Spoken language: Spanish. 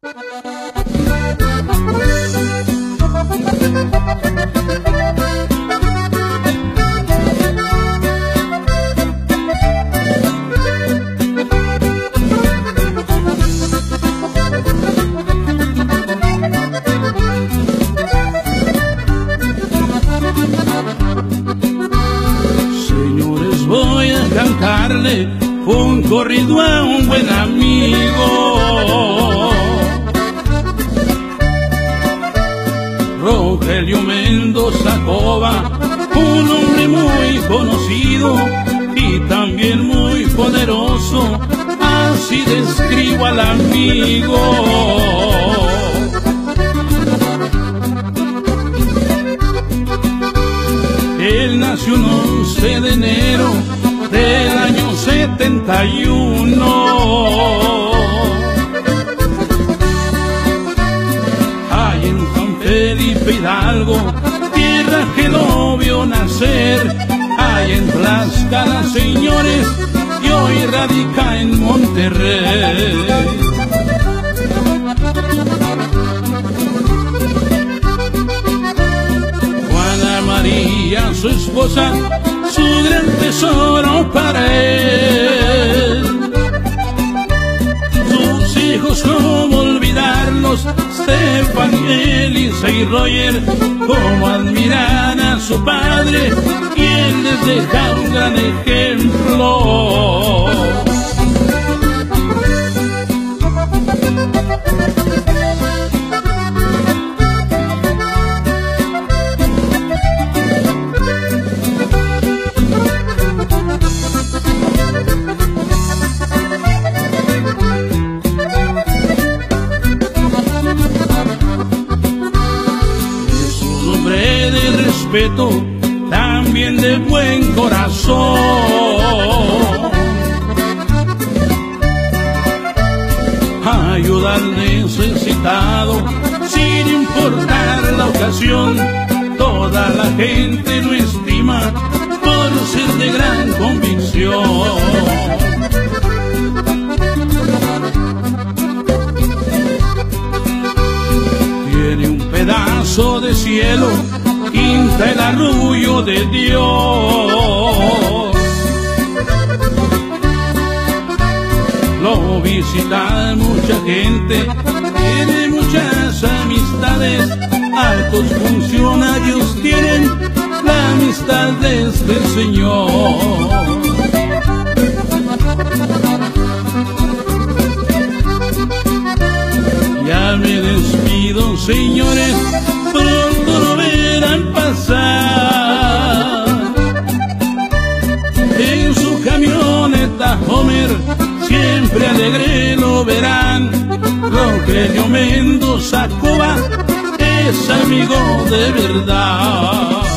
Señores, voy a cantarle un corrido a un buen amigo, Rogelio Mendoza Cova, un hombre muy conocido y también muy poderoso, así describo al amigo. Él nació un 11 de enero del año 71, ahí en San Felipe Hidalgo, tierra que lo vio nacer, ahí en Tlaxcala, señores, y hoy radica en Monterrey. María, su esposa, su gran tesoro para él. Sus hijos, cómo olvidarlos, Stefan, Elisa y Roger, cómo admirar a su padre, y él les deja un gran ejemplo. También de buen corazón, ayuda al necesitado sin importar la ocasión. Toda la gente lo estima por ser de gran convicción. Tiene un pedazo de cielo, quinta el arrullo de Dios. Lo visita mucha gente, tiene muchas amistades, altos funcionarios tienen la amistad de este señor. Ya me despido, señores, pronto lo verán pasar. En su camioneta Homer, siempre alegre lo verán. Rogelio Mendoza Cova es amigo de verdad.